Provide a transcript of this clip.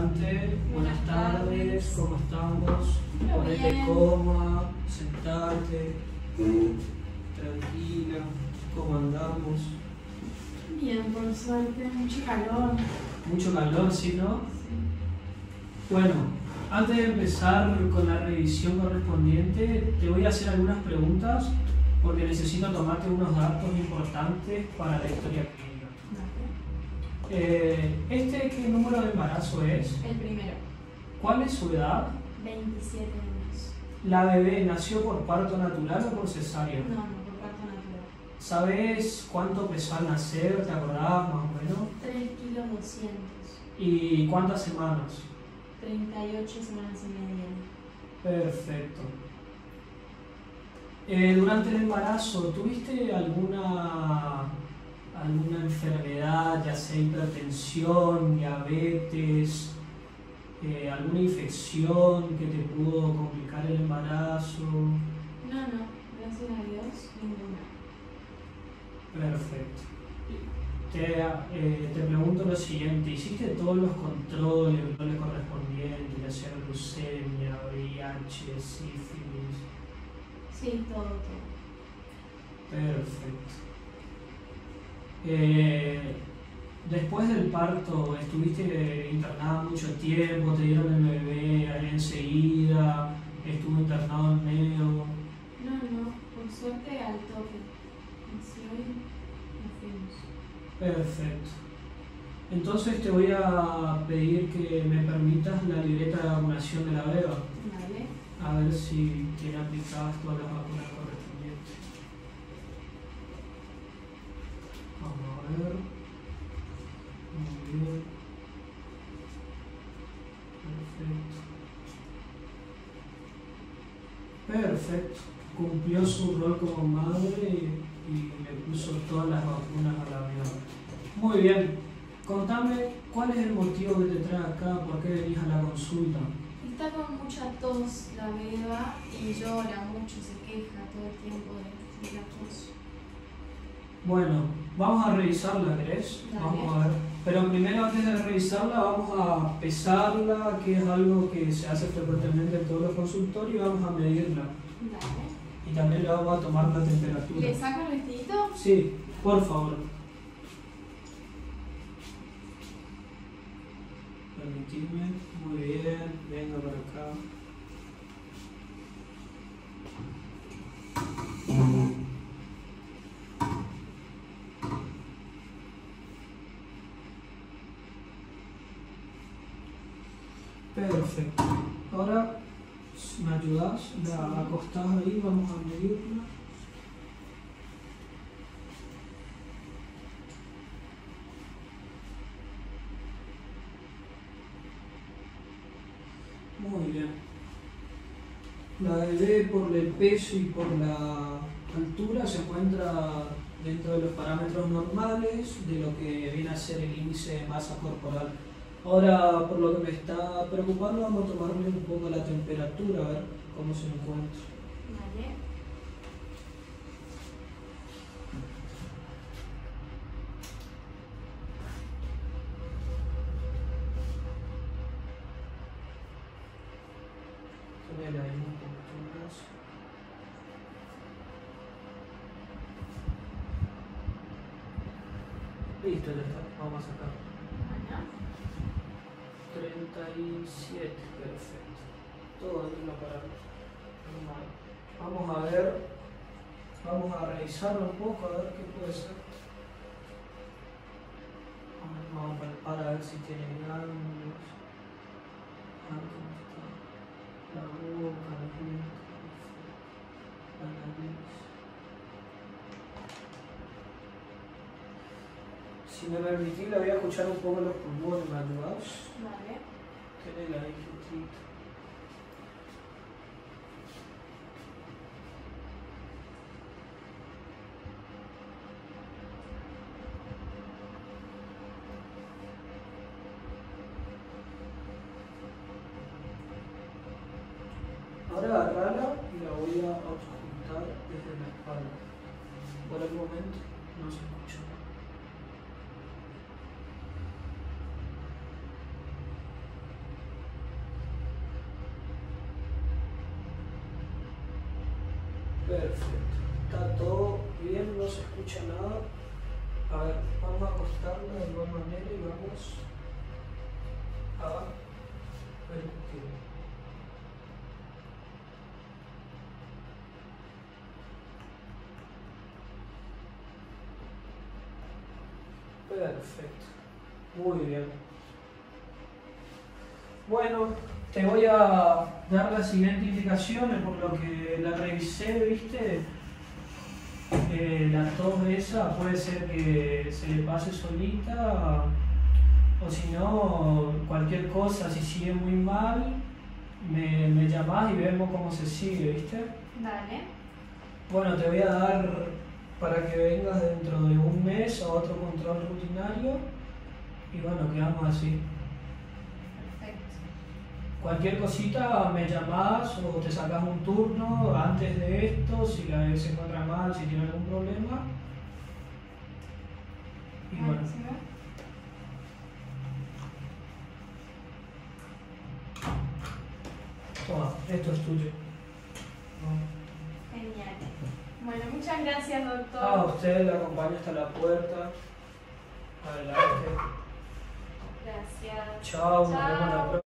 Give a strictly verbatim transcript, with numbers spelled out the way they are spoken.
Adelante, buenas tardes, ¿cómo estamos? Muy Ponete bien. cómoda, sentate, tranquila, ¿cómo andamos? Bien, por suerte, mucho calor. Mucho calor, ¿sí, no? Sí. Bueno, antes de empezar con la revisión correspondiente, te voy a hacer algunas preguntas porque necesito tomarte unos datos importantes para la historia clínica. Dale. Eh, ¿Este qué número de embarazo es? El primero, ¿Cuál es su edad? veintisiete años. ¿La bebé nació por parto natural o por cesárea? No, no, por parto natural. ¿Sabes cuánto pesó al nacer? ¿Te acordás más o menos? tres kilos doscientos. ¿Y cuántas semanas? treinta y ocho semanas y media. Perfecto. Eh, durante el embarazo, ¿tuviste alguna, alguna enfermedad, ya sea hipertensión, diabetes, eh, alguna infección que te pudo complicar el embarazo? No, no, gracias a Dios, ninguna. Perfecto. Te, eh, te pregunto lo siguiente, ¿hiciste todos los controles, controles correspondientes, ya sea leucemia, V I H, sífilis? Sí, todo, todo. Perfecto. Eh, después del parto, ¿estuviste internada mucho tiempo? ¿Te dieron el bebé enseguida? ¿Estuvo internado en neo? No, no, por suerte al toque. Así hoy nos fuimos. Perfecto. Entonces te voy a pedir que me permitas la libreta de vacunación de la beba. Vale. A ver si tiene aplicadas todas las vacunas correspondientes. Vamos a ver. Muy bien. Perfecto. Perfecto. Cumplió su rol como madre y, y le puso todas las vacunas a la beba. Muy bien. Contame, ¿cuál es el motivo que te trae acá? ¿Por qué venís a la consulta? Está con mucha tos la beba y llora mucho, se queja todo el tiempo de, de la tos. Bueno, vamos a revisarla, ¿querés? Dale. Vamos a ver. Pero primero, antes de revisarla, vamos a pesarla, que es algo que se hace frecuentemente en todos los consultorios, y vamos a medirla. Dale. Y también le vamos a tomar la temperatura. ¿Le saco el vestidito? Sí, por favor. Permitidme. Muy bien, venga para acá. Perfecto. Ahora, si me ayudas, la acostás ahí, vamos a medirla. Muy bien. La bebé por el peso y por la altura se encuentra dentro de los parámetros normales de lo que viene a ser el índice de masa corporal. Ahora, por lo que me está preocupando, vamos a tomarle un poco la temperatura, a ver cómo se encuentra. Vale. Ponele ahí un poquito más. Listo, ya está. Vamos a sacar. Bueno. treinta y siete, perfecto. Todo dentro de la parámetros. Normal. Vamos a ver, vamos a revisarlo un poco, a ver qué puede ser. Vamos a palpar a ver si tiene ganglios. Ah, ¿cómo está? La boca, los dientes, la nariz. Si me permitís, le voy a escuchar un poco los pulmones, ¿me ayudás? Vale. Tiene la quietito. Ahora agarrala y la voy a auscultar desde la espalda. Por el momento no se escucha. Perfecto. Está todo bien, no se escucha nada. A ver, vamos a acostarnos de igual manera y vamos a ver el culo. Perfecto. Muy bien. Bueno, te voy a dar las siguientes indicaciones por lo que la revisé, ¿viste? Eh, la tos esa puede ser que se le pase solita o si no, cualquier cosa, si sigue muy mal, me, me llamás y vemos cómo se sigue, ¿viste? Dale. Bueno, te voy a dar para que vengas dentro de un mes a otro control rutinario y bueno, quedamos así. Perfecto. Cualquier cosita me llamás o te sacas un turno antes de esto, si la bebé se encuentra mal, si tiene algún problema. Y bueno, Buenísimo. toma, esto es tuyo. Genial. Bueno, muchas gracias, doctor. Ah, usted la acompaña hasta la puerta. Adelante. Gracias. Chao, nos vemos la Chao. próxima.